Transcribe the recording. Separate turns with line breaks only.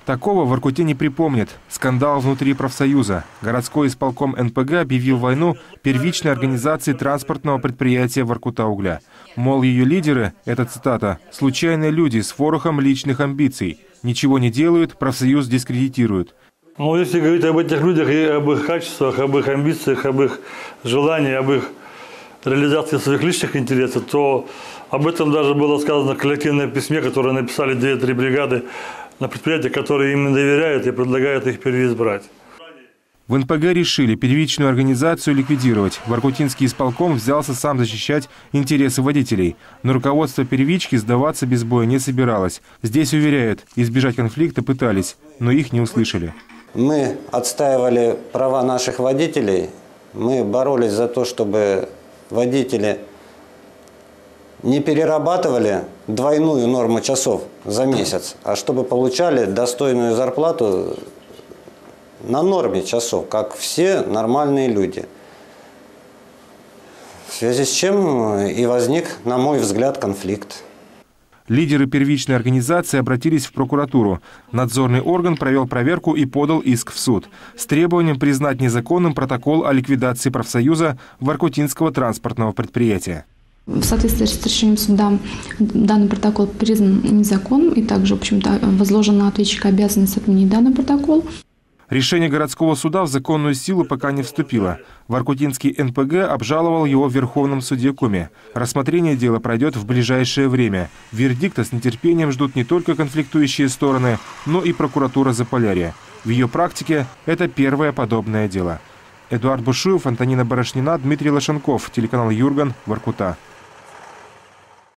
Такого в Воркуте не припомнят. Скандал внутри профсоюза. Городской исполком НПГ объявил войну первичной организации транспортного предприятия «Воркута-Угля». Мол, ее лидеры, это цитата, «случайные люди с ворохом личных амбиций. Ничего не делают, профсоюз дискредитируют».
Ну, если говорить об этих людях и об их качествах, об их амбициях, об их желании, об их реализации своих личных интересов, то об этом даже было сказано в коллективном письме, которое написали 2-3 бригады на предприятия, которые им доверяют и предлагают их переизбрать.
В НПГ решили первичную организацию ликвидировать. Воркутинский исполком взялся сам защищать интересы водителей. Но руководство первички сдаваться без боя не собиралось. Здесь уверяют, избежать конфликта пытались, но их не услышали.
Мы отстаивали права наших водителей. Мы боролись за то, чтобы водители не перерабатывали двойную норму часов за месяц, а чтобы получали достойную зарплату на норме часов, как все нормальные люди. В связи с чем и возник, на мой взгляд, конфликт.
Лидеры первичной организации обратились в прокуратуру. Надзорный орган провел проверку и подал иск в суд с требованием признать незаконным протокол о ликвидации профсоюза Воркутинского транспортного предприятия.
В соответствии с решением суда данный протокол признан незаконным и также, в общем-то, возложена на ответчика обязанность отменить данный протокол.
Решение городского суда в законную силу пока не вступило. Воркутинский НПГ обжаловал его в Верховном суде Коми. Рассмотрение дела пройдет в ближайшее время. Вердикта с нетерпением ждут не только конфликтующие стороны, но и прокуратура Заполярья. В ее практике это первое подобное дело. Эдуард Бушуев, Антонина Барашнина, Дмитрий Лошенков, телеканал Юрган, Воркута.